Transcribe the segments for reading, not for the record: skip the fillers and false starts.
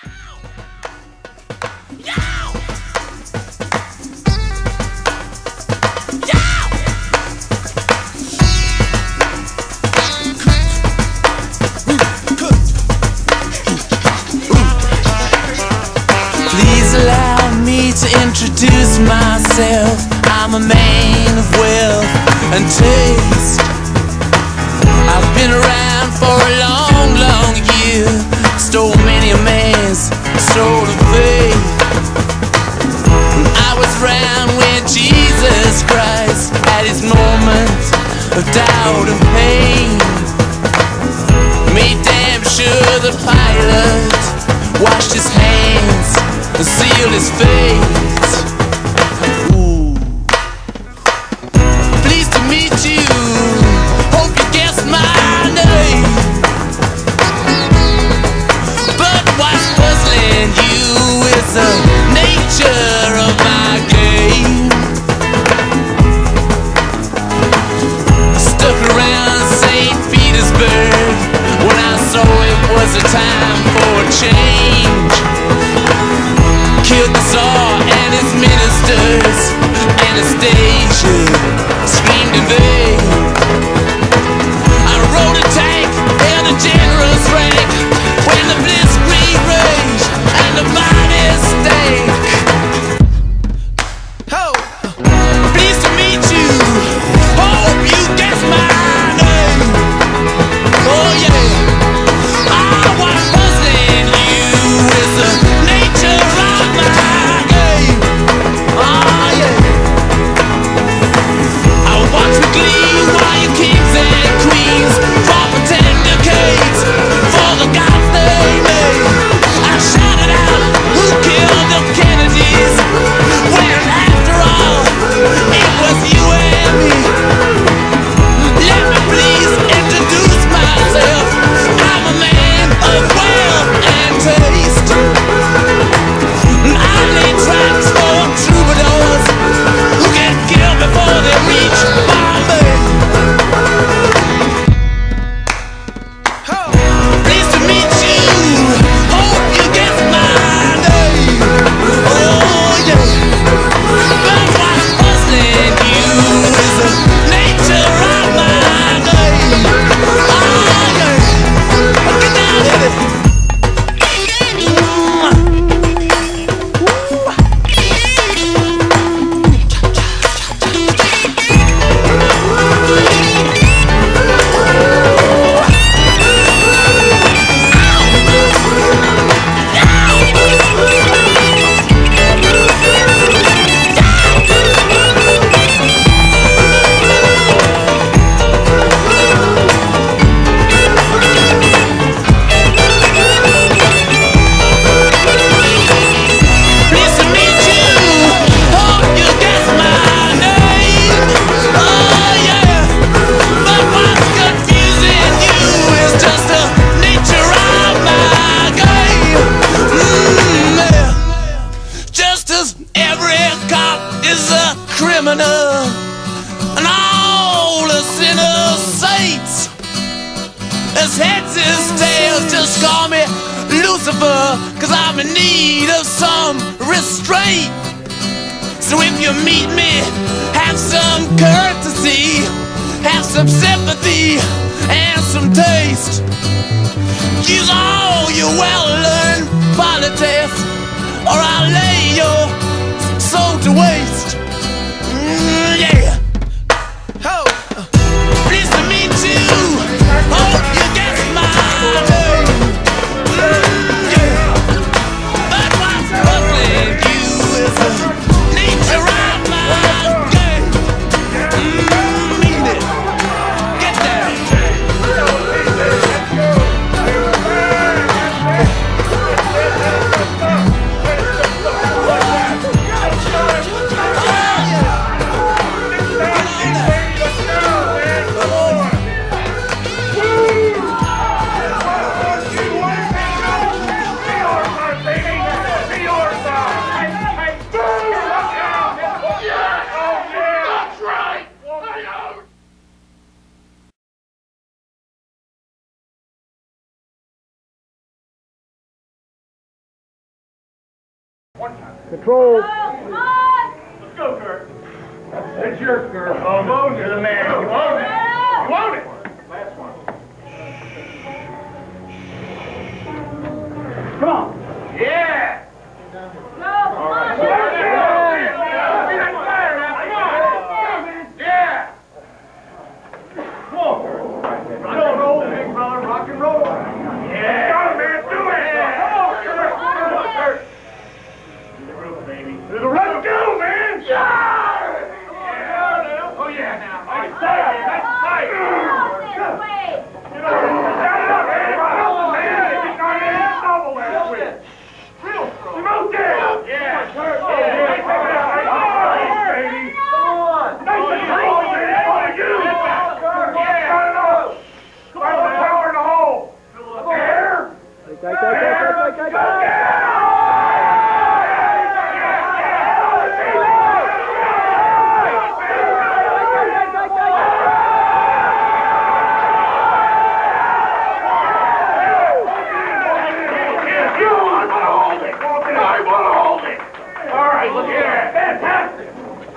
Introduce myself. I'm a man of wealth and taste. I've been around for a long, long year. Stole many a man's soul of faith. I was around when Jesus Christ had his moments of doubt and pain. Made damn sure the pilot washed his hands and sealed his fate. Ooh. Pleased to meet you. Hope you guessed my name. But what's puzzling you is the nature of my game. I stuck around St. Petersburg when I saw it was a time for a change. Killed the Tsar and his ministers. Anastasia screamed in vain. I rode a tank in a general's rank when the blitzkrieg raged and the bodies stank. Oh, pleased to meet you. Hope you guess my name. Oh yeah. What's puzzling you is the nature of my game. Oh yeah. I watch with glee while you kings and queens fall for tender cakes for the gods they made. I shouted out, who killed the Kennedys? When after all, it was you and me. Let me please introduce myself. I'm a man of wealth and taste. I lay tracks for troubadours who get killed before they reach Bombay. Pleased to meet you. Hope you guess my name. Oh yeah. But what's puzzling you is the nature of my game. Oh yeah. Get down with it. Pleased to meet you. Hope you guess my name. Oh yeah. But what's confusing you is just the nature of my game. Yeah. Just as every cop is a criminal and all the sinners saints. As heads is tails, just call me Lucifer, 'cause I'm in need of some restraint. So if you meet me, have some courtesy, have some sympathy and some taste. Use all your well-learned politics, or I'll lay your soul to waste. Yeah. Oh, pleased to meet you. Hope you guess my name. Yeah. But what's puzzling you is the nature of my game. Mean it. Get down. Control. Let's go, Kirk. It's yours, Kirk. Oh, you're the man. You own it. You own it. Last one. Come on. Yeah. Go. All right. Yeah. Come on. Rock and roll, big brother. Rock and roll. Yeah. Got it, man. Do it. Come on, Kirk. Come on, Kirk. Let's go, man! Yeah! Oh, yeah, now. Nice sight! Nice sight! Get up, man! Man, he's not in his double last week. Real strong. Smoke it! Yeah! Nice baby! Come on! Nice control, man! That's what you! Yeah! Got it up! Got the power in the hole! There! There! Look at that! Fantastic!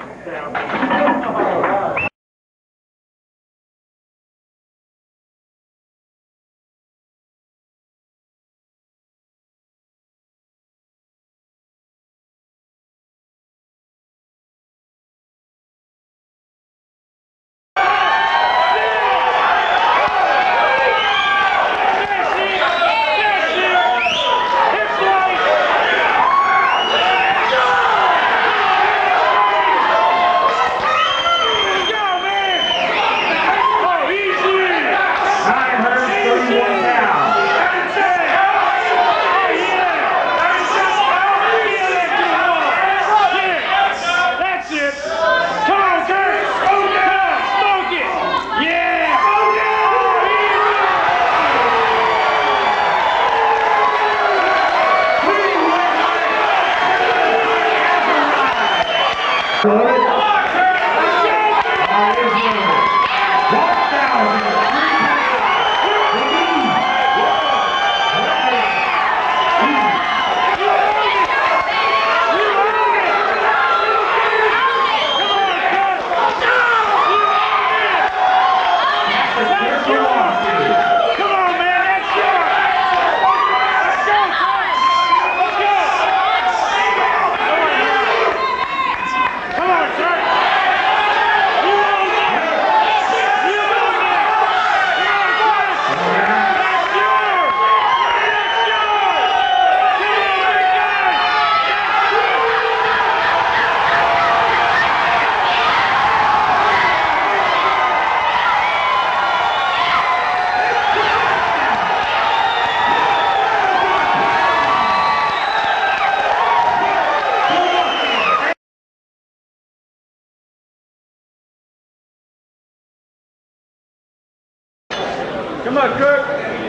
Come on, Kirk.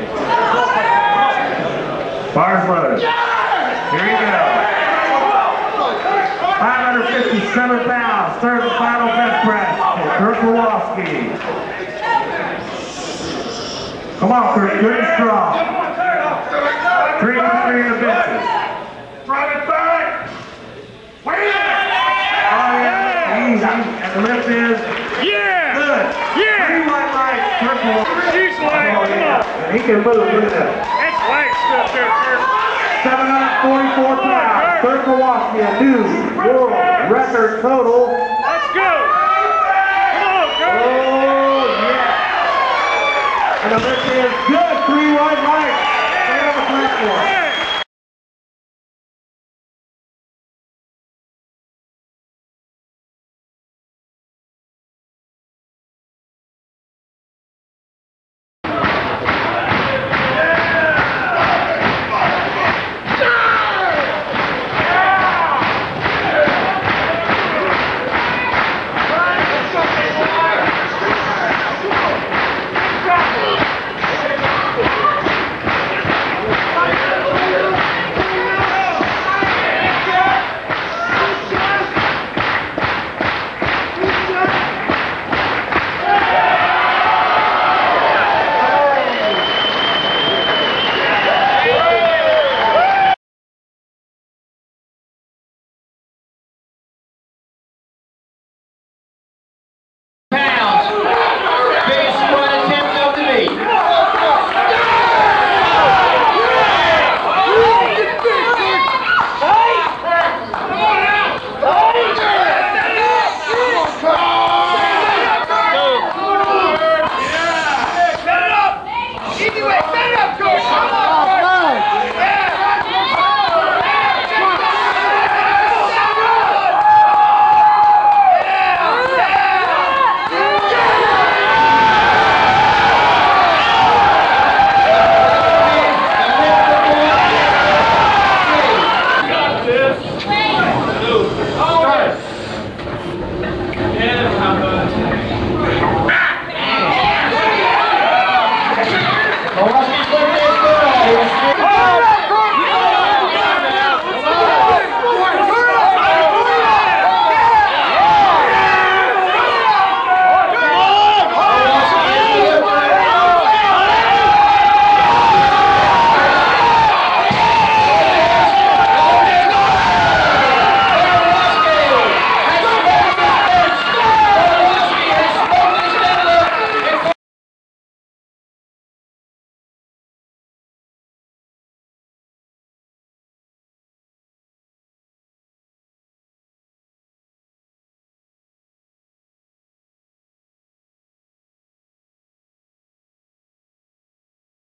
Bars loaded. Here you go. 557 pounds. Third and final bench press for Kirk Karwoski. Come on, Kirk. Good and strong. 3 for 3 in the benches. Private back. Wait. Oh, yeah. Easy. And the lift is. Yeah. Good. Yeah. 3 white lights. Kirk Karwoski. He's light. Come on. And he can move. Look at that. That's light stuff there, Kirk. 744 pounds. Kirk Karwoski, a new world record total. Let's go. Come on, Kirk. Oh, yeah. And the lift is good. 3 white lights. Stay on the platform.